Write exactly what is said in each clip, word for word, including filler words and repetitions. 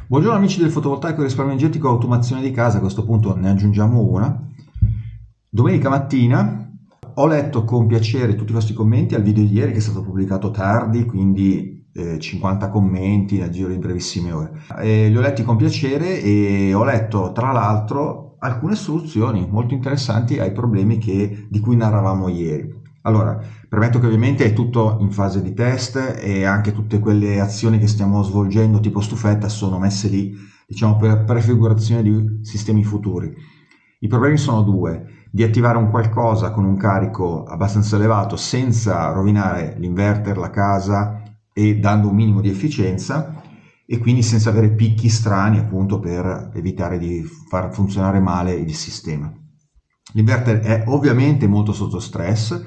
Buongiorno amici del fotovoltaico risparmio energetico automazione di casa, a questo punto ne aggiungiamo una. Domenica mattina ho letto con piacere tutti i vostri commenti al video di ieri che è stato pubblicato tardi, quindi eh, cinquanta commenti nel giro di brevissime ore. E li ho letti con piacere e ho letto tra l'altro alcune soluzioni molto interessanti ai problemi che, di cui narravamo ieri. Allora, premetto che ovviamente è tutto in fase di test e anche tutte quelle azioni che stiamo svolgendo tipo stufetta sono messe lì, diciamo, per prefigurazione di sistemi futuri. I problemi sono due: di attivare un qualcosa con un carico abbastanza elevato senza rovinare l'inverter, la casa e dando un minimo di efficienza, e quindi senza avere picchi strani appunto per evitare di far funzionare male il sistema. L'inverter è ovviamente molto sotto stress.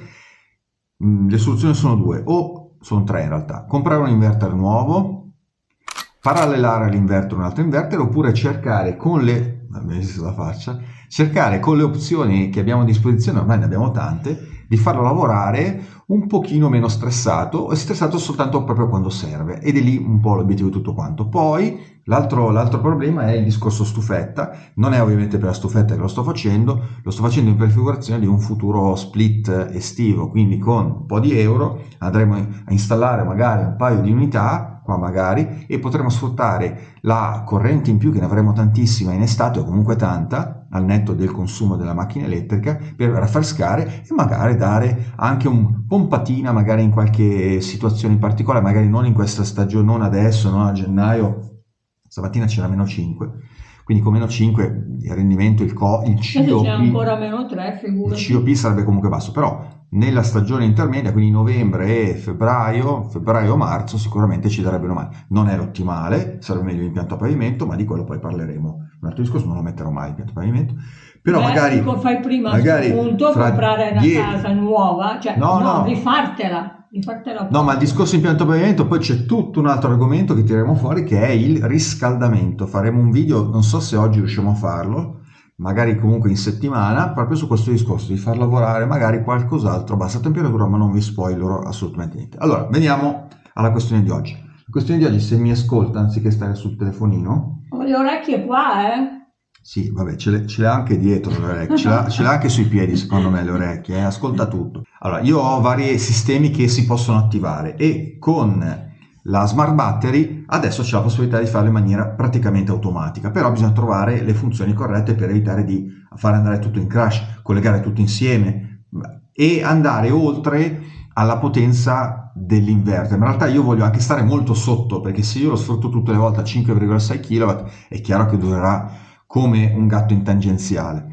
Le soluzioni sono due, o sono tre in realtà: comprare un inverter nuovo, parallelare all'inverter un altro inverter, oppure cercare con le, la faccia, cercare con le opzioni che abbiamo a disposizione, ormai ne abbiamo tante, di farlo lavorare un pochino meno stressato, o stressato soltanto proprio quando serve, ed è lì un po' l'obiettivo di tutto quanto. Poi l'altro, l'altro problema è il discorso stufetta. Non è ovviamente per la stufetta che lo sto facendo, lo sto facendo in prefigurazione di un futuro split estivo, quindi con un po' di euro andremo a installare magari un paio di unità qua magari, e potremo sfruttare la corrente in più, che ne avremo tantissima in estate, o comunque tanta al netto del consumo della macchina elettrica, per raffrescare e magari dare anche un pompatina magari in qualche situazione in particolare, magari non in questa stagione, non adesso, non a gennaio. Stamattina c'era meno cinque, quindi con meno cinque il rendimento, il, co, il C O P, c'è ancora meno tre, figurati. il C O P sarebbe comunque basso, però nella stagione intermedia, quindi novembre e febbraio, febbraio-marzo, sicuramente ci darebbero male. Non è l'ottimale, sarebbe meglio l'impianto a pavimento, ma di quello poi parleremo. Un altro discorso, non lo metterò mai l'impianto a pavimento, però Beh, magari... dico, fai prima magari appunto fra comprare una die... casa nuova, cioè no, no, no, rifartela, rifartela no, ma il proprio. discorso impianto a pavimento, poi c'è tutto un altro argomento che tireremo fuori, che è il riscaldamento. Faremo un video, non so se oggi riusciamo a farlo, magari comunque in settimana, proprio su questo discorso di far lavorare magari qualcos'altro a bassa temperatura, ma non vi spoilerò assolutamente niente. Allora, veniamo alla questione di oggi. La questione di oggi, se mi ascolta anziché stare sul telefonino... Ho le orecchie qua, eh? Sì, vabbè, ce le, ce le ha anche dietro le orecchie, ce l'ha, ce l'ha anche sui piedi secondo me le orecchie, eh? Ascolta tutto. Allora, io ho vari sistemi che si possono attivare, e con la Smart Battery adesso c'è la possibilità di farlo in maniera praticamente automatica, però bisogna trovare le funzioni corrette per evitare di fare andare tutto in crash, collegare tutto insieme e andare oltre alla potenza dell'inverter. Ma in realtà io voglio anche stare molto sotto, perché se io lo sfrutto tutte le volte a cinque virgola sei chilowatt è chiaro che durerà come un gatto in tangenziale.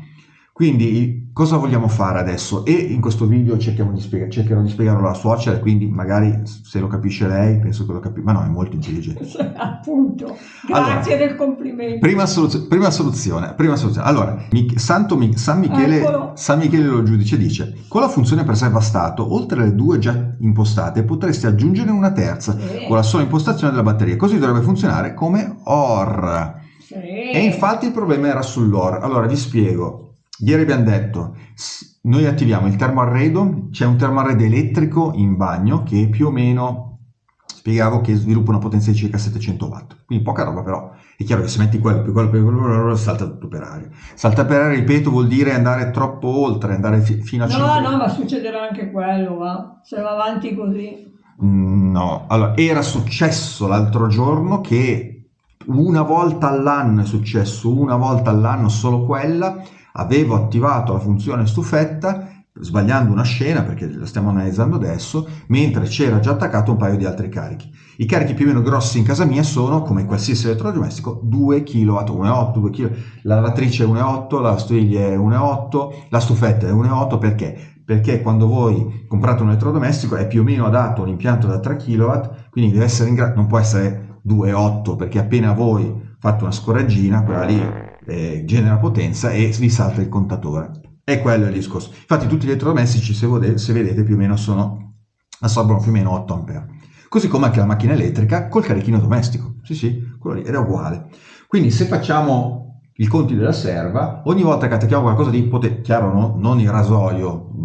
Quindi cosa vogliamo fare adesso? E in questo video cerchiamo di spiegare, cercherò di spiegarlo alla suocera, quindi magari se lo capisce lei, penso che lo capisca, ma no, è molto intelligente. Appunto, grazie allora, del complimento. Prima, soluzio, prima soluzione, prima soluzione. Allora, Santo, San, Michele, San Michele lo giudice dice: con la funzione preserva stato, oltre alle due già impostate, potresti aggiungere una terza, sì, con la sola impostazione della batteria. Così dovrebbe funzionare come O R. Sì. E infatti il problema era sull'O R. Allora vi spiego. Ieri abbiamo detto, noi attiviamo il termoarredo, c'è un termoarredo elettrico in bagno che più o meno, spiegavo, che sviluppa una potenza di circa settecento watt, quindi poca roba, però è chiaro che se metti quello più quello più quello salta tutto per aria. Salta per aria, ripeto, vuol dire andare troppo oltre, andare fi fino a no, cinque... No, ma succederà anche quello, va? Se va avanti così. No, allora, era successo l'altro giorno che una volta all'anno è successo, una volta all'anno solo quella, avevo attivato la funzione stufetta, sbagliando una scena perché la stiamo analizzando adesso, mentre c'era già attaccato un paio di altri carichi. I carichi più o meno grossi in casa mia sono, come qualsiasi elettrodomestico, due chilowatt, uno virgola otto, due chilowatt, la lavatrice è uno virgola otto, la lavastoviglie è uno virgola otto, la stufetta è uno virgola otto, perché? Perché quando voi comprate un elettrodomestico è più o meno adatto a un impianto da tre chilowatt, quindi deve essere in grado, non può essere due virgola otto, perché appena voi fate una scorreggina, quella lì eh, genera potenza e vi salta il contatore. E quello è il discorso. Infatti tutti gli elettrodomestici, se, vode, se vedete, più o meno sono, assorbono più o meno otto ampere. Così come anche la macchina elettrica col carichino domestico. Sì, sì, quello lì era uguale. Quindi se facciamo i conti della serva, ogni volta che attacchiamo qualcosa di potente, chiaro, no? Non il rasoio,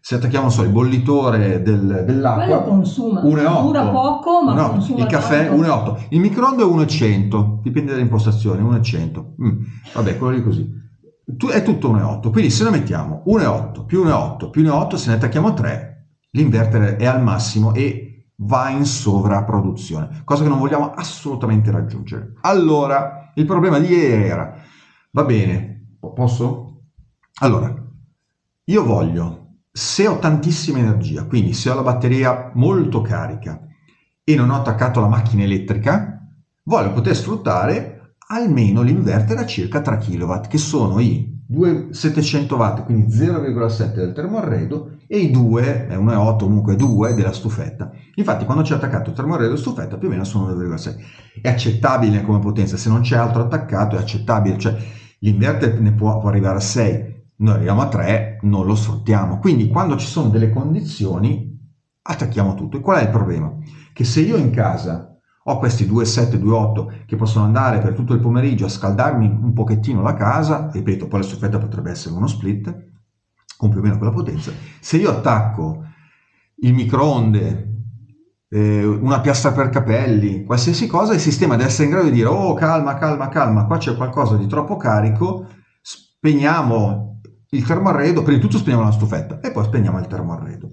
se attacchiamo solo il bollitore del, dell'acqua, quello consuma, uno virgola otto. Dura poco, ma uno virgola otto. consuma Il caffè tanto. uno virgola otto. Il microonde è uno virgola cento, dipende dalle impostazioni, uno virgola cento. Mm. Vabbè, quello lì così. È tutto uno virgola otto, quindi se noi mettiamo uno virgola otto più uno virgola otto più uno virgola otto, se ne attacchiamo tre, l'inverter è al massimo e va in sovrapproduzione, cosa che non vogliamo assolutamente raggiungere. Allora, il problema di ieri era, va bene, posso? Allora, io voglio, se ho tantissima energia, quindi se ho la batteria molto carica e non ho attaccato la macchina elettrica, voglio poter sfruttare almeno l'inverter a circa tre chilowatt, che sono i settecento watt, quindi zero virgola sette del termoarredo, e i due, è uno virgola otto, comunque due della stufetta. Infatti quando c'è attaccato il termoarredo e la stufetta più o meno sono uno virgola sette. È accettabile come potenza, se non c'è altro attaccato è accettabile, cioè l'inverter ne può, può arrivare a sei, noi arriviamo a tre, non lo sfruttiamo. Quindi quando ci sono delle condizioni attacchiamo tutto. E qual è il problema? Che se io in casa ho questi due virgola sette, due virgola otto che possono andare per tutto il pomeriggio a scaldarmi un pochettino la casa, ripeto, poi la stufetta potrebbe essere uno split, con più o meno quella potenza. Se io attacco il microonde, eh, una piastra per capelli, qualsiasi cosa, il sistema deve essere in grado di dire oh calma, calma, calma, qua c'è qualcosa di troppo carico, spegniamo il termoarredo, prima di tutto spegniamo la stufetta e poi spegniamo il termoarredo.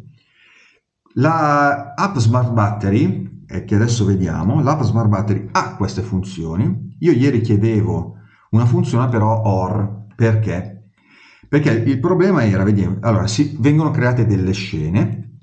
La app Smart Battery, eh, che adesso vediamo, l'app Smart Battery ha queste funzioni. Io ieri chiedevo una funzione però O R, perché? Perché il problema era, vediamo, allora si vengono create delle scene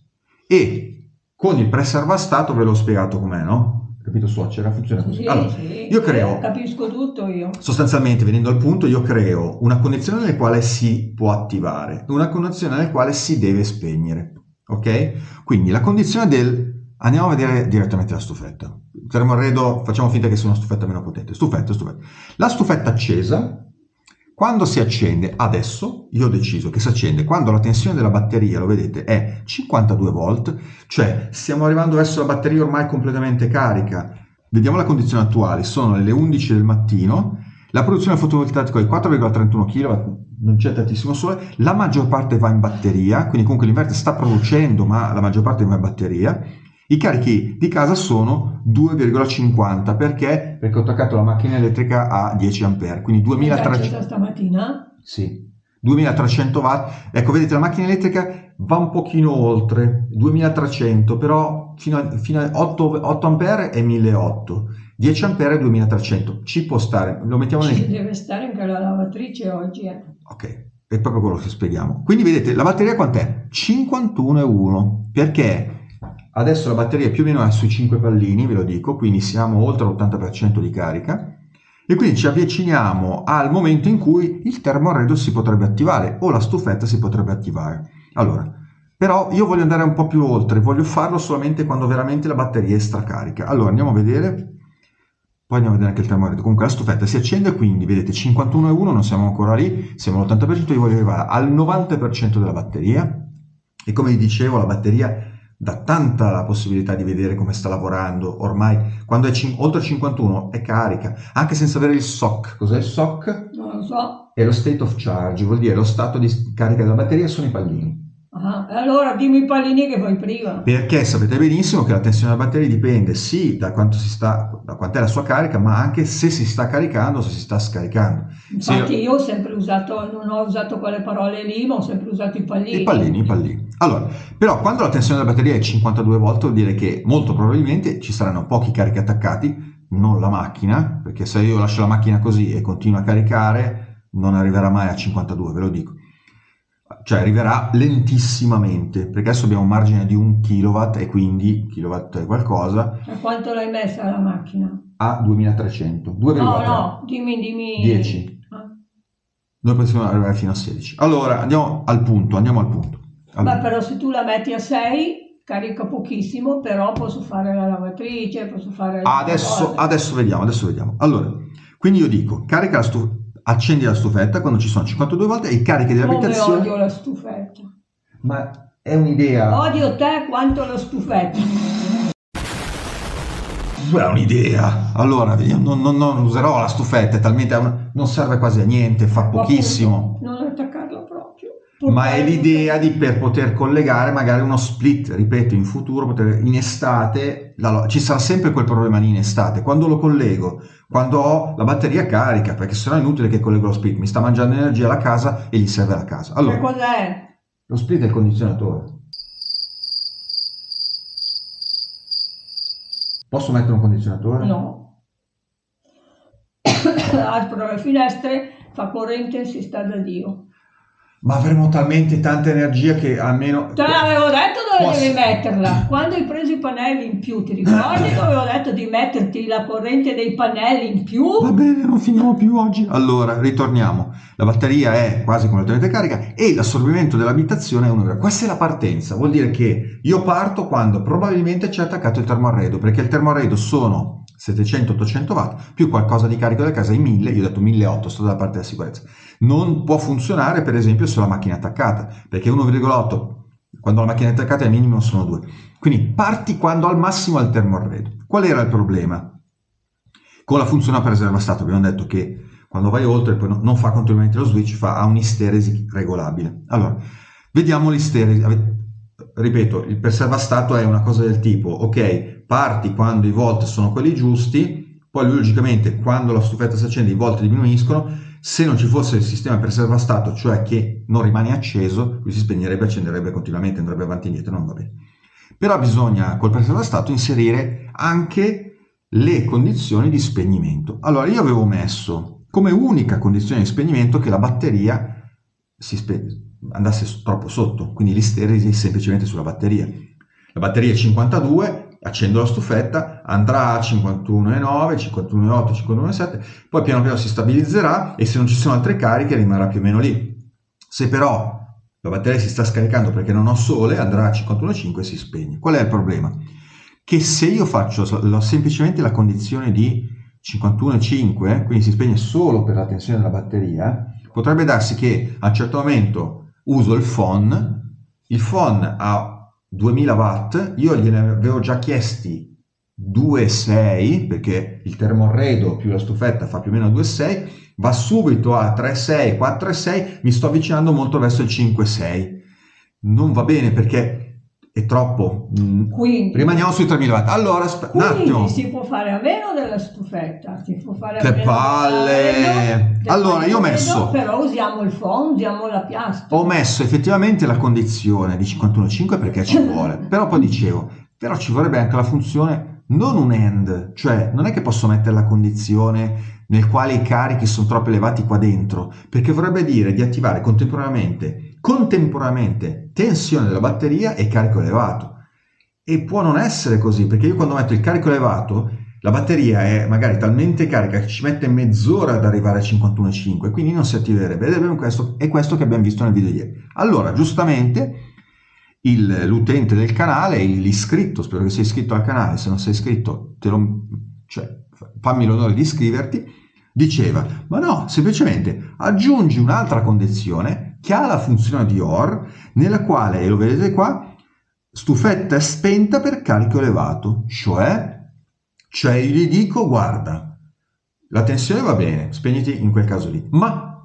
e con il preservastato ve l'ho spiegato com'è, no? Capito suocera? Funziona così. Sì, allora, sì, io creo, eh, capisco tutto io. Sostanzialmente, venendo al punto, io creo una condizione nella quale si può attivare, una condizione nella quale si deve spegnere, ok? Quindi la condizione del... Andiamo a vedere direttamente la stufetta. Il termoarredo, facciamo finta che sia una stufetta meno potente. Stufetta, stufetta. La stufetta accesa, quando si accende, adesso, io ho deciso che si accende quando la tensione della batteria, lo vedete, è cinquantadue volt, cioè stiamo arrivando verso la batteria ormai completamente carica. Vediamo la condizione attuale, sono le undici del mattino, la produzione fotovoltaica è quattro virgola trentuno chilowatt, non c'è tantissimo sole, la maggior parte va in batteria, quindi comunque l'inverter sta producendo, ma la maggior parte va in batteria. I carichi di casa sono due virgola cinquanta, perché? Perché ho attaccato la macchina elettrica a dieci ampere, quindi duemilatrecento. Stamattina? Sì, duemilatrecento watt. Ecco, vedete, la macchina elettrica va un pochino oltre, duemilatrecento, però fino a, fino a otto, otto ampere è milleottocento, dieci ampere è duemilatrecento. Ci può stare, lo mettiamo nel... Ci deve stare anche la lavatrice oggi, eh. Ok, è proprio quello che spieghiamo. Quindi vedete, la batteria quant'è? cinquantuno virgola uno, perché... Adesso la batteria più o meno è sui cinque pallini, ve lo dico, quindi siamo oltre l'ottanta per cento di carica e quindi ci avviciniamo al momento in cui il termoarredo si potrebbe attivare o la stufetta si potrebbe attivare. Allora, però io voglio andare un po' più oltre, voglio farlo solamente quando veramente la batteria è stracarica. Allora andiamo a vedere, poi andiamo a vedere anche il termoarredo. Comunque la stufetta si accende, quindi vedete cinquantuno virgola uno, non siamo ancora lì, siamo all'ottanta per cento, io voglio arrivare al novanta per cento della batteria e come vi dicevo la batteria dà tanta la possibilità di vedere come sta lavorando, ormai quando è oltre cinquantuno è carica, anche senza avere il S O C. Cos'è il S O C? Non lo so. È lo state of charge, vuol dire lo stato di carica della batteria, sono i pallini. Ah, allora dimmi i pallini che fai prima. Perché sapete benissimo che la tensione della batteria dipende sì da quanto si sta, da quant'è la sua carica, ma anche se si sta caricando o se si sta scaricando. Infatti io... io ho sempre usato, non ho usato quelle parole lì, ma ho sempre usato i pallini. I pallini, i pallini. Allora, però quando la tensione della batteria è cinquantadue volt vuol dire che molto probabilmente ci saranno pochi carichi attaccati, non la macchina, perché se io lascio la macchina così e continuo a caricare non arriverà mai a cinquantadue, ve lo dico. Cioè arriverà lentissimamente, perché adesso abbiamo un margine di un kilowatt e quindi kilowatt è qualcosa. A quanto l'hai messa la macchina? A duemilatrecento. due virgola tre. No, no, dimmi, dimmi. dieci. Ah. Noi possiamo arrivare fino a sedici. Allora, andiamo al punto, andiamo al punto. Allora. Beh, però se tu la metti a sei, carica pochissimo, però posso fare la lavatrice, posso fare... Adesso, adesso vediamo, adesso vediamo. Allora, quindi io dico, carica la stufetta. Accendi la stufetta quando ci sono cinquantadue volt e i carichi dell'abitazione. Come odio la stufetta. Ma è un'idea. Odio te quanto la stufetta. È un'idea. Allora, non, non, non userò la stufetta, è talmente non serve quasi a niente, fa pochissimo. Non attaccarla proprio. ma è l'idea di per poter collegare magari uno split, ripeto, in futuro, poter, in estate, la, ci sarà sempre quel problema lì in estate, quando lo collego, quando ho la batteria carica, perché sennò è inutile che collego lo split, mi sta mangiando energia la casa e gli serve la casa. Allora, che cos'è? Lo split è il condizionatore. Posso mettere un condizionatore? No. Apro le finestre, fa corrente e si sta da Dio. Ma avremo talmente tanta energia che almeno... Te l'avevo detto dove Posso... devi metterla. Quando hai preso i pannelli in più, ti ricordi che avevo detto di metterti la corrente dei pannelli in più? Va bene, non finiamo più oggi. Allora, ritorniamo. La batteria è quasi completamente carica e l'assorbimento dell'abitazione è uno grado. Questa è la partenza. Vuol dire che io parto quando probabilmente c'è attaccato il termoarredo, perché il termoarredo sono settecento ottocento watt più qualcosa di carico della casa in mille, io ho detto milleottocento, sto dalla parte della sicurezza. Non può funzionare per esempio sulla macchina attaccata, perché uno virgola otto quando la macchina è attaccata al minimo sono due. Quindi parti quando al massimo al termoarredo. Qual era il problema? Con la funzione a preserva stato abbiamo detto che quando vai oltre poi non fa continuamente lo switch, fa a un'isteresi regolabile. Allora, vediamo l'isteresi. Ripeto, il preservastato è una cosa del tipo, ok, parti quando i volt sono quelli giusti, poi logicamente quando la stufetta si accende i volt diminuiscono, se non ci fosse il sistema preservastato, cioè che non rimane acceso, lui si spegnerebbe, accenderebbe continuamente, andrebbe avanti e indietro, non va bene. Però bisogna col preservastato inserire anche le condizioni di spegnimento. Allora io avevo messo come unica condizione di spegnimento che la batteria si spegne, andasse troppo sotto, quindi l'isteresi semplicemente sulla batteria. La batteria è cinquantadue, accendo la stufetta, andrà a cinquantuno virgola nove, cinquantuno virgola otto, cinquantuno virgola sette, poi piano piano si stabilizzerà e se non ci sono altre cariche rimarrà più o meno lì. Se però la batteria si sta scaricando perché non ho sole, andrà a cinquantuno virgola cinque e si spegne. Qual è il problema? Che se io faccio semplicemente la condizione di cinquantuno virgola cinque, quindi si spegne solo per la tensione della batteria, potrebbe darsi che a un certo momento uso il F O N, il F O N ha duemila watt, io gliene avevo già chiesti due virgola sei perché il termoarredo più la stufetta fa più o meno due virgola sei, va subito a tre virgola sei, quattro virgola sei, mi sto avvicinando molto verso il cinque virgola sei. Non va bene perché è troppo. Quindi, rimaniamo sui tremila watt. Allora, un attimo. Si può fare a meno della stufetta, si può fare a che meno palle! Allora, io ho messo. Però usiamo il F O N, usiamo la piastra. Ho messo effettivamente la condizione di cinquantuno virgola cinque perché ci vuole. Però poi dicevo, però ci vorrebbe anche la funzione, non un AND, cioè non è che posso mettere la condizione nel quale i carichi sono troppo elevati qua dentro, perché vorrebbe dire di attivare contemporaneamente, contemporaneamente tensione della batteria e carico elevato. E può non essere così, perché io quando metto il carico elevato, la batteria è magari talmente carica che ci mette mezz'ora ad arrivare a cinquantuno virgola cinque, quindi non si attiverebbe. Ed è questo, è questo che abbiamo visto nel video di ieri. Allora, giustamente, l'utente del canale, l'iscritto, spero che sei iscritto al canale, se non sei iscritto, te lo, cioè, fammi l'onore di iscriverti, diceva, ma no, semplicemente aggiungi un'altra condizione che ha la funzione di O R, nella quale, e lo vedete qua, stufetta è spenta per carico elevato, cioè, cioè io gli dico, guarda, la tensione va bene, spegniti in quel caso lì, ma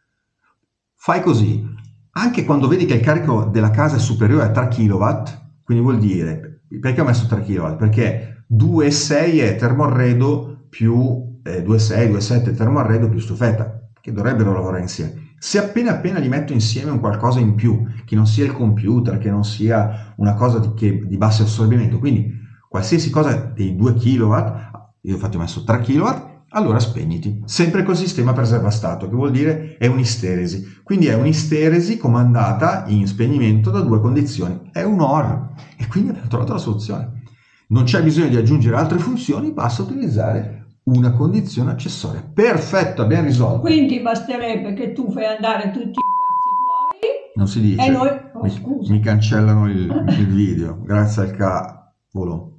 fai così, anche quando vedi che il carico della casa è superiore a tre chilowatt, quindi vuol dire, perché ho messo tre chilowatt? Perché due virgola sei è termoarredo più eh, due virgola sei, due virgola sette termoarredo più stufetta, che dovrebbero lavorare insieme. Se appena appena li metto insieme un qualcosa in più, che non sia il computer, che non sia una cosa di, che, di basso assorbimento, quindi qualsiasi cosa dei due chilowatt, io infatti ho messo tre chilowatt, allora spegniti. Sempre col sistema preservastato, che vuol dire è un'isteresi. Quindi è un'isteresi comandata in spegnimento da due condizioni. È un O R. E quindi abbiamo trovato la soluzione. Non c'è bisogno di aggiungere altre funzioni, basta utilizzare una condizione accessoria. Perfetto, abbiamo risolto. Quindi basterebbe che tu fai andare tutti i cazzi tuoi. Non si dice. E noi... Oh, mi, scusa. mi cancellano il, il video, grazie al cavolo.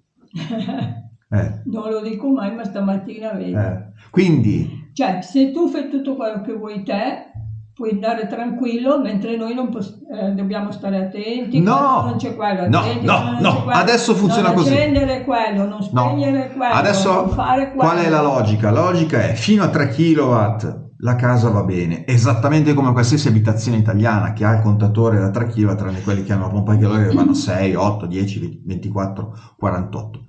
Eh. Non lo dico mai, ma stamattina vedi. Eh. Quindi... Cioè, se tu fai tutto quello che vuoi te, puoi andare tranquillo, mentre noi non eh, dobbiamo stare attenti. No! Non c'è quello. No, attenti, no, non no. c'è quello, Adesso funziona non così. Non accendere quello, non spegnere no. quello, Adesso, non fare quello. qual è la logica? La logica è fino a tre chilowatt la casa va bene, esattamente come qualsiasi abitazione italiana che ha il contatore da tre chilowatt, tranne quelli che hanno la pompa di calore che vanno sei, otto, dieci, ventiquattro, quarantotto.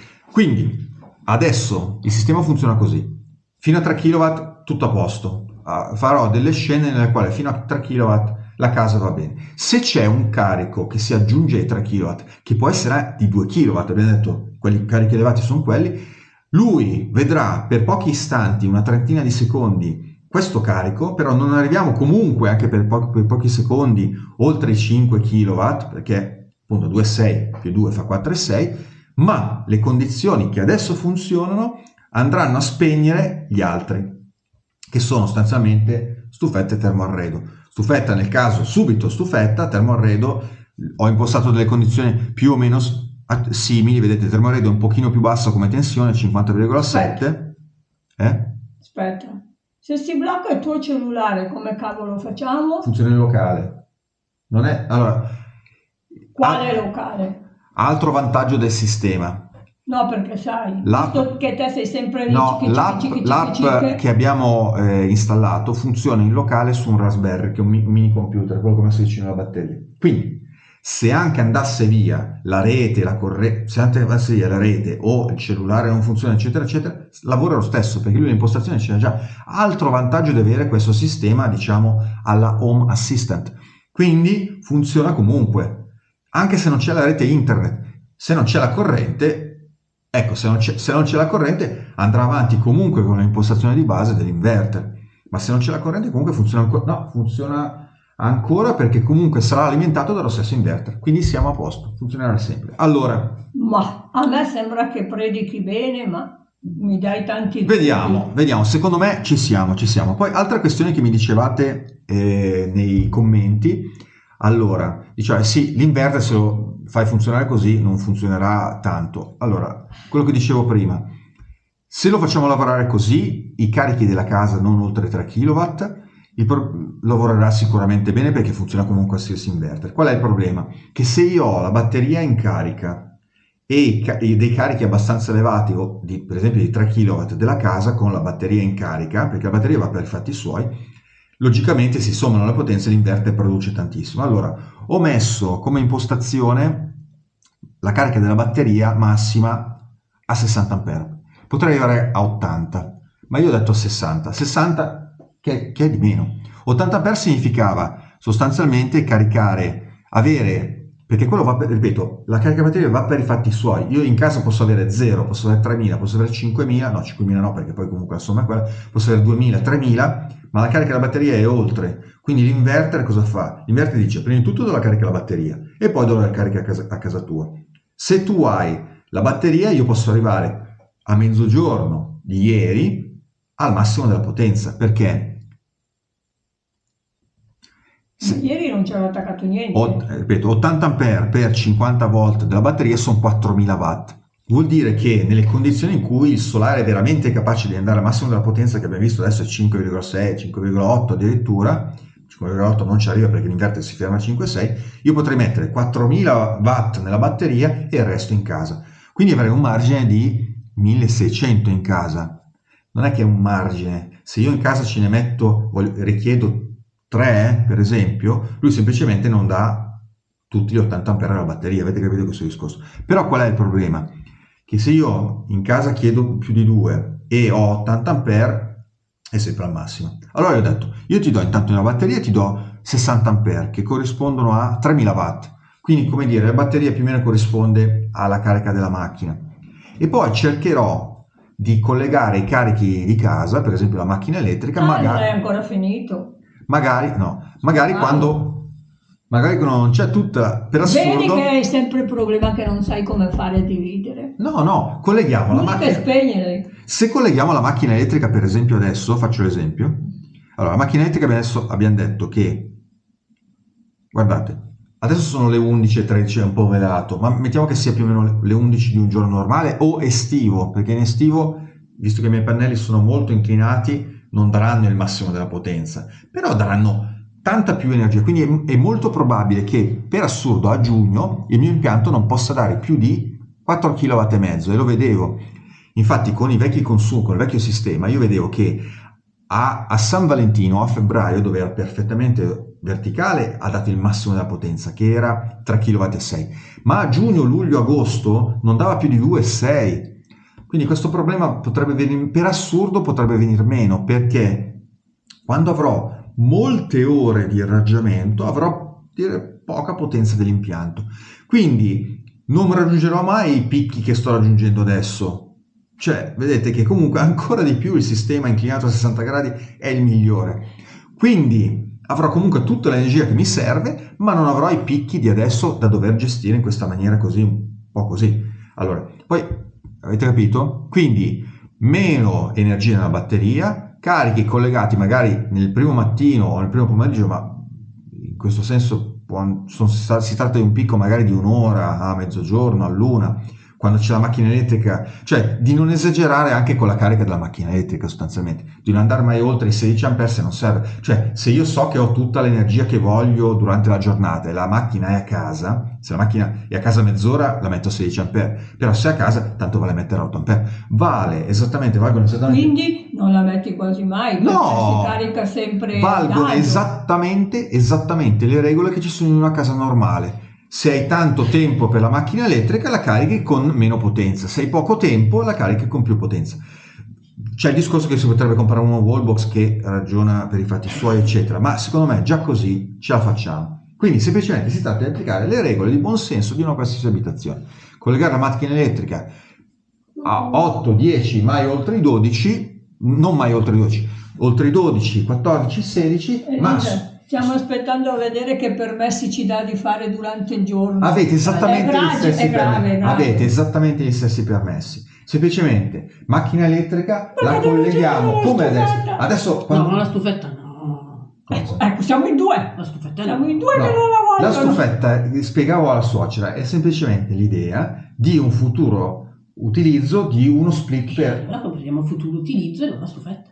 Quindi adesso il sistema funziona così: fino a tre chilowatt tutto a posto. Uh, farò delle scene nelle quali fino a tre chilowatt la casa va bene. Se c'è un carico che si aggiunge ai tre chilowatt, che può essere di due chilowatt, abbiamo detto quelli carichi elevati sono quelli, lui vedrà per pochi istanti, una trentina di secondi, questo carico, però non arriviamo comunque anche per, po- per pochi secondi oltre i cinque chilowatt, perché appunto due virgola sei più due fa quattro virgola sei, ma le condizioni che adesso funzionano andranno a spegnere gli altri, che sono sostanzialmente stufetta e termoarredo. Stufetta nel caso subito stufetta, termoarredo ho impostato delle condizioni più o meno simili, vedete il termoarredo è un pochino più basso come tensione, cinquanta virgola sette. Eh? Aspetta, se si blocca il tuo cellulare come cavolo facciamo? Funziona in locale. Non è... Allora, quale al... locale? Altro vantaggio del sistema. No, perché sai, l'app, visto che te sei sempre lì, no, cichi, l'app, cichi, cichi, l'app cichi, che abbiamo eh, installato funziona in locale su un Raspberry, che è un mini computer, quello come si vicino alla batteria. Quindi, se anche andasse via la rete, la corrente, se anche andasse via la rete o il cellulare non funziona, eccetera, eccetera, lavora lo stesso, perché lui l'impostazione c'è già. Altro vantaggio di avere questo sistema, diciamo, alla Home Assistant. Quindi funziona comunque, anche se non c'è la rete internet. Se non c'è la corrente, ecco, se non c'è, se non c'è la corrente andrà avanti comunque con l'impostazione di base dell'inverter, ma se non c'è la corrente comunque funziona ancora, no, funziona ancora perché comunque sarà alimentato dallo stesso inverter, quindi siamo a posto, funzionerà sempre. Allora, ma a me sembra che predichi bene, ma mi dai tanti... Vediamo, vediamo, secondo me ci siamo, ci siamo. Poi altra questione che mi dicevate eh, nei commenti, allora, diceva sì, l'inverter se lo fai funzionare così non funzionerà tanto. Allora, quello che dicevo prima, se lo facciamo lavorare così, i carichi della casa non oltre tre chilowatt, il pro- lavorerà sicuramente bene perché funziona come un qualsiasi inverter. Qual è il problema? Che se io ho la batteria in carica e dei carichi abbastanza elevati, o di, per esempio di tre chilowatt della casa con la batteria in carica, perché la batteria va per i fatti suoi, logicamente si sommano le potenze e l'inverter produce tantissimo. Allora, ho messo come impostazione la carica della batteria massima a sessanta ampere. Potrei arrivare a ottanta, ma io ho detto sessanta. sessanta che, che è di meno. ottanta ampere significava sostanzialmente caricare, avere... Perché quello va per, ripeto, la carica batteria va per i fatti suoi. Io in casa posso avere zero, posso avere tremila, posso avere cinquemila, no cinquemila no perché poi comunque la somma è quella, posso avere duemila, tremila, ma la carica della batteria è oltre. Quindi l'inverter cosa fa? L'inverter dice, prima di tutto do la carica alla batteria e poi do la carica a casa, a casa tua. Se tu hai la batteria io posso arrivare a mezzogiorno di ieri al massimo della potenza, perché... Se, ieri non c'era attaccato niente. O, ripeto, ottanta ampere per cinquanta volt della batteria sono quattromila watt. Vuol dire che nelle condizioni in cui il solare è veramente capace di andare al massimo della potenza, che abbiamo visto adesso è cinque virgola sei, cinque virgola otto addirittura, cinque virgola otto non ci arriva perché l'inverter si ferma a cinque virgola sei, io potrei mettere quattromila watt nella batteria e il resto in casa. Quindi avrei un margine di milleseicento in casa. Non è che è un margine. Se io in casa ce ne metto, voglio, richiedo tre, per esempio, lui semplicemente non dà tutti gli ottanta ampere alla batteria. Avete capito questo discorso? Però qual è il problema? Che se io in casa chiedo più di due e ho ottanta ampere, è sempre al massimo. Allora io ho detto, io ti do intanto una batteria, ti do sessanta ampere, che corrispondono a tremila watt. Quindi, come dire, la batteria più o meno corrisponde alla carica della macchina. E poi cercherò di collegare i carichi di casa, per esempio la macchina elettrica, ah, magari... non è ancora finito. Magari, no, magari ah. quando, magari non c'è tutta, per assurdo... Vedi che è sempre il problema che non sai come fare a dividere. No, no, colleghiamo la macchina... spegnere. Se colleghiamo la macchina elettrica, per esempio adesso, faccio l'esempio, allora la macchina elettrica adesso abbiamo detto che, guardate, adesso sono le undici e tredici, è un po' velato, ma mettiamo che sia più o meno le undici di un giorno normale o estivo, perché in estivo, visto che i miei pannelli sono molto inclinati, non daranno il massimo della potenza, però daranno tanta più energia, quindi è, è molto probabile che per assurdo a giugno il mio impianto non possa dare più di quattro chilowatt e mezzo, e lo vedevo, infatti con i vecchi consumi, con il vecchio sistema, io vedevo che a, a San Valentino, a febbraio, dove era perfettamente verticale, ha dato il massimo della potenza, che era tre chilowatt e sei, ma a giugno, luglio, agosto non dava più di due virgola sei. Quindi questo problema potrebbe venire, per assurdo potrebbe venire meno, perché quando avrò molte ore di irraggiamento avrò dire, poca potenza dell'impianto. Quindi non raggiungerò mai i picchi che sto raggiungendo adesso. Cioè, vedete che comunque ancora di più il sistema inclinato a sessanta gradi è il migliore. Quindi avrò comunque tutta l'energia che mi serve, ma non avrò i picchi di adesso da dover gestire in questa maniera così, un po' così. Allora, poi avete capito? Quindi meno energia nella batteria, carichi collegati magari nel primo mattino o nel primo pomeriggio, ma in questo senso può, sono, si tratta di un picco magari di un'ora a mezzogiorno, all'una, quando c'è la macchina elettrica, cioè di non esagerare anche con la carica della macchina elettrica sostanzialmente, di non andare mai oltre i sedici ampere se non serve. Cioè se io so che ho tutta l'energia che voglio durante la giornata e la macchina è a casa, se la macchina è a casa mezz'ora la metto a sedici ampere, però se è a casa tanto vale mettere otto ampere. Vale esattamente, valgono esattamente. Quindi non la metti quasi mai, perché no, si carica sempre. Valgono esattamente, esattamente le regole che ci sono in una casa normale. Se hai tanto tempo per la macchina elettrica la carichi con meno potenza, se hai poco tempo la carichi con più potenza. C'è il discorso che si potrebbe comprare uno wallbox che ragiona per i fatti suoi eccetera, ma secondo me già così ce la facciamo. Quindi semplicemente si tratta di applicare le regole di buon senso di una qualsiasi abitazione. Collegare la macchina elettrica a otto, dieci, mai oltre i dodici, non mai oltre i dodici, oltre i dodici, quattordici, sedici, eh, ma... Stiamo aspettando a vedere che permessi ci dà di fare durante il giorno. Avete esattamente, grave, gli, stessi grave, grave. Avete esattamente gli stessi permessi. Semplicemente macchina elettrica la colleghiamo come adesso. Adesso quando... No, la stufetta no. Ecco, ecco, siamo in due. La stufetta siamo no. in due no. che non la vogliono. La stufetta, spiegavo alla suocera, è semplicemente l'idea di un futuro utilizzo di uno split per... Allora compriamo futuro utilizzo e non la stufetta.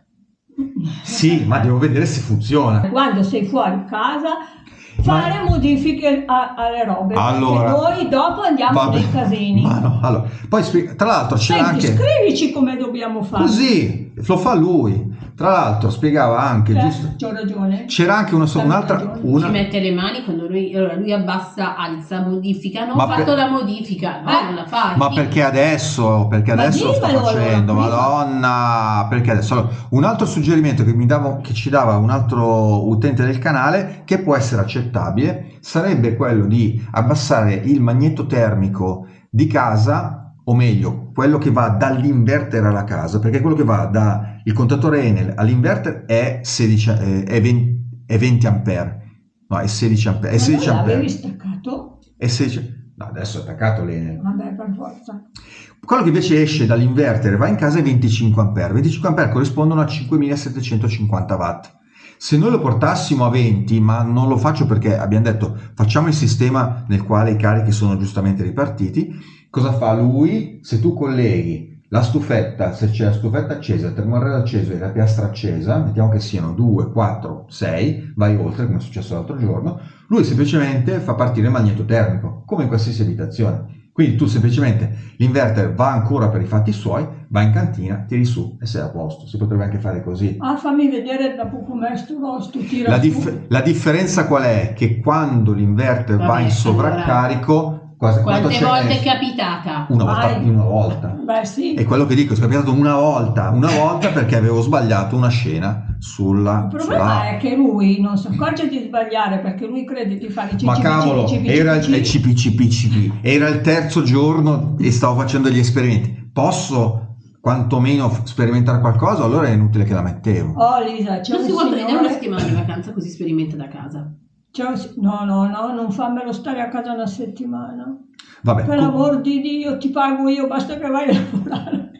Sì, ma devo vedere se funziona. Quando sei fuori casa fare ma... modifiche a, alle robe, allora, perché noi dopo andiamo vabbè, nei casini. Ma no, allora, poi tra l'altro c'era Senti, anche... scrivici come dobbiamo fare. Così, lo fa lui. Tra l'altro spiegava anche, eh, giusto? C'ho ragione. C'era anche una, un'altra... Una... Ci mette le mani quando lui, allora lui abbassa, alza, modifica. Non ho fatto per... la modifica, no, eh, non la fai. Ma perché adesso? Perché ma adesso lo sto facendo, allora, madonna! Perché adesso? Allora, un altro suggerimento che mi dava, che ci dava un altro utente del canale, che può essere accettabile, sarebbe quello di abbassare il magneto termico di casa, o meglio, quello che va dall'inverter alla casa, perché quello che va dal contatore Enel all'inverter è, sedici, eh, è, venti, è venti ampere, no, è sedici ampere. È sedici ma ampere. l'avevi staccato? È sedici, no, adesso è attaccato l'Enel. Vabbè, per forza. Quello che invece esce dall'inverter e va in casa è venticinque ampere. venticinque ampere corrispondono a cinquemilasettecentocinquanta watt. Se noi lo portassimo a venti, ma non lo faccio perché abbiamo detto facciamo il sistema nel quale i carichi sono giustamente ripartiti, cosa fa lui? Se tu colleghi la stufetta, se c'è la stufetta accesa, il termoreale acceso e la piastra accesa, mettiamo che siano due, quattro, sei, vai oltre come è successo l'altro giorno, lui semplicemente fa partire il magneto termico, come in qualsiasi abitazione. Quindi tu semplicemente l'inverter va ancora per i fatti suoi, vai in cantina, tiri su e sei a posto. Si potrebbe anche fare così. Ah, fammi vedere dopo com'è sto rosto, tira la, su. dif- la differenza qual è? Che quando l'inverter Vabbè, va in sovraccarico... Allora, quante volte è capitata? Una volta, una volta. Beh, sì. È quello che dico, è capitato una volta, una volta perché avevo sbagliato una scena sulla... Il problema sulla... è che lui non si accorge di sbagliare perché lui crede di fare C C P C. Ma cavolo, era il C P C P C P, era il terzo giorno e stavo facendo gli esperimenti. Posso quantomeno sperimentare qualcosa? Allora è inutile che la mettevo. Oh Lisa, c'è non un si vuole signore... prendere una settimana di vacanza così sperimenta da casa. Un... No, no, no, non fammelo stare a casa una settimana. Vabbè, per com... l'amor di Dio, ti pago io, basta che vai a lavorare.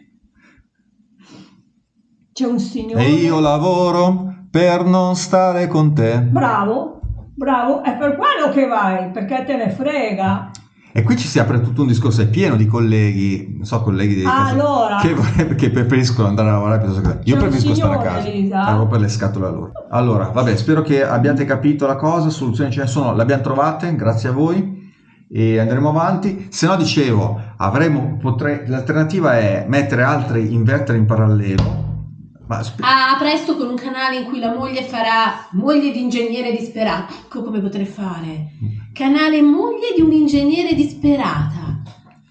C'è un signore... E io lavoro per non stare con te. Bravo, bravo, è per quello che vai, perché te ne frega. E qui ci si apre tutto un discorso, è pieno di colleghi, non so, colleghi di casa, allora, che, vorrebbe, che preferiscono andare a lavorare piuttosto che... Io preferisco stare a casa, a rompere le scatole a loro. Allora, vabbè, spero che abbiate capito la cosa, soluzioni ce ne sono, le abbiamo trovate, grazie a voi. E andremo avanti. Se no, dicevo, avremo, potrei, l'alternativa è mettere altri inverter in parallelo, Ma sp- Ah, presto con un canale in cui la moglie farà moglie di ingegnere disperata. Ecco come potrei fare. Canale moglie di un ingegnere disperata.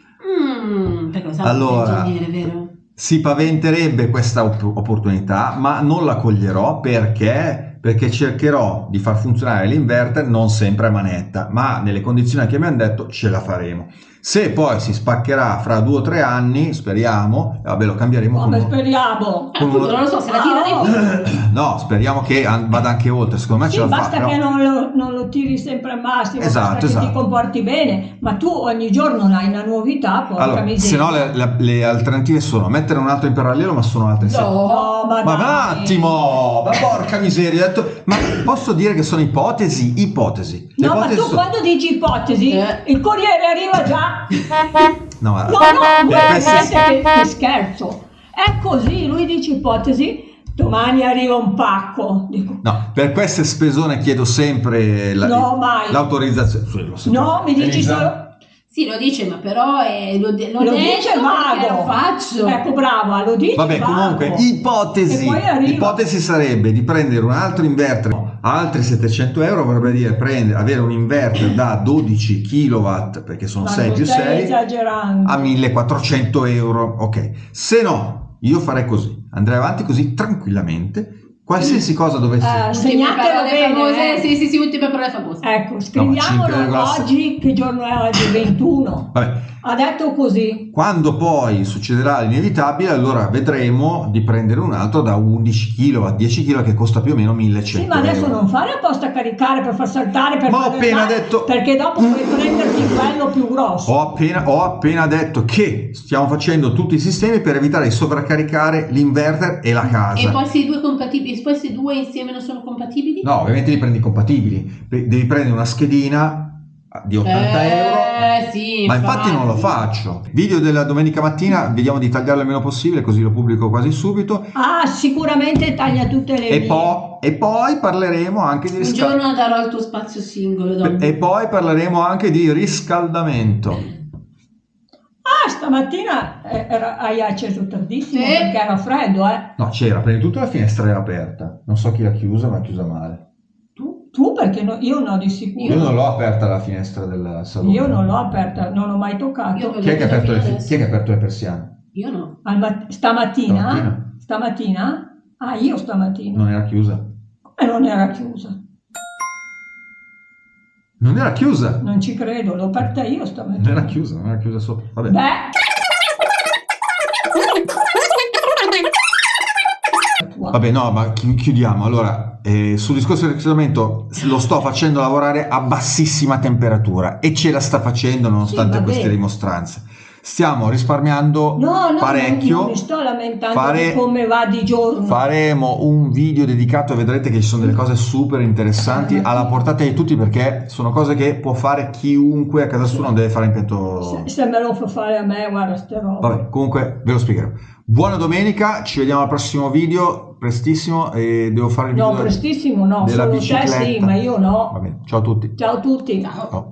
Mm, perché lo sa Allora, l'ingegnere, vero? si paventerebbe questa opp- opportunità, ma non la coglierò perché perché cercherò di far funzionare l'inverter non sempre a manetta, ma nelle condizioni che mi hanno detto ce la faremo. Se poi si spaccherà fra due o tre anni, speriamo, vabbè, lo cambieremo Come con uno- speriamo. Eh, appunto, non lo so, se la tira di più. No, speriamo che an- vada anche oltre, secondo me Sì, ce la fa. basta però- che non lo, non lo tiri sempre al massimo, Esatto, basta che esatto. ti comporti bene, ma tu ogni giorno hai una novità, porca Allora, miseria. se no le, le- le alternative sono mettere un altro in parallelo, ma sono altre sei. No, ma, Ma un dai. attimo, ma porca miseria, ho detto, ma posso dire che sono ipotesi, ipotesi. Le No, ma ipotesi tu sono- quando dici ipotesi, Eh. il corriere arriva già. No, ma- No, no, voi per queste- pensate che, che scherzo. È così, lui dice ipotesi, domani arriva un pacco. Dico, no, per queste spesone chiedo sempre la- No, mai. l'autorizzazione. Sì, l'ho sempre no, fatto. mi dici Elisa? solo... Sì, lo dice, ma però è, lo, de- l'ho Lo detto dice perché vago. lo faccio. Ecco, brava, lo dice Vabbè, vago. comunque, ipotesi, E poi arriva. ipotesi sarebbe di prendere un altro inverter a altri settecento euro, vorrebbe dire prendere, avere un inverter da dodici chilowatt, perché sono Ma sei tu più stai sei, esagerando. a millequattrocento euro. Ok, se no, io farei così, andrei avanti così tranquillamente, qualsiasi cosa dovessi... Eh, Ultime segnatelo parole bene, famose, eh. sì, sì, sì, ultime parole famose. Ecco, cinque scriviamolo virgola sei. oggi, che giorno è oggi? ventuno. Vabbè, Ha detto così. quando poi succederà l'inevitabile, allora vedremo di prendere un altro da undici chilowatt, dieci chilowatt, che costa più o meno millecento Sì, ma adesso euro. non fare apposta a caricare per far saltare, per Ma ho fare appena male, detto- perché dopo puoi prenderti quello più grosso. Ho appena, ho appena detto che stiamo facendo tutti i sistemi per evitare di sovraccaricare l'inverter e la casa. E poi se i due compatibili, poi se i due insieme non sono compatibili? No, ovviamente li prendi compatibili. Devi prendere una schedina di ottanta euro. Eh, sì, Ma infatti non lo faccio. Video della domenica mattina, vediamo di tagliarlo il meno possibile, così lo pubblico quasi subito. Ah, sicuramente taglia tutte le E, vie. po- e poi parleremo anche di Un riscaldamento. giorno darò il tuo spazio singolo, Don. E poi parleremo anche di riscaldamento. Ah, stamattina eh, era- hai acceso tardissimo Sì. perché era freddo, eh. No, c'era, prima di tutto la finestra era aperta. Non so chi l'ha chiusa, ma l'ha chiusa male. Tu, tu perché no- io no di sicuro. Io non l'ho aperta la finestra del salone. Io non l'ho aperta, non l'ho mai toccato. Io Chi è che ha aperto le, fi- Adesso. chi è che ha aperto le persiane? Io no. Al mat- stamattina? Stamattina. Stamattina? Ah, io stamattina. Non era chiusa. E non era chiusa. Non era chiusa. Non ci credo, l'ho aperta io Non stamattina. era chiusa, non era chiusa sotto. Vabbè. Beh, Vabbè, no, ma chi- chiudiamo. Allora, eh, sul discorso del riscaldamento lo sto facendo lavorare a bassissima temperatura e ce la sta facendo nonostante Sì, va queste bene. rimostranze. Stiamo risparmiando no, no, parecchio. non mi sto lamentando Fare- di come va di giorno. Faremo un video dedicato e vedrete che ci sono delle cose super interessanti alla portata di tutti, perché sono cose che può fare chiunque a casa sua, non deve fare impianto. Se, se me lo fa fare a me, guarda, ste robe. Vabbè, comunque ve lo spiegherò. Buona domenica, ci vediamo al prossimo video, prestissimo, e devo fare il video No, prestissimo no, della solo te bicicletta. sì, ma io no. Va bene, ciao a tutti. Ciao a tutti. Ciao. Ciao.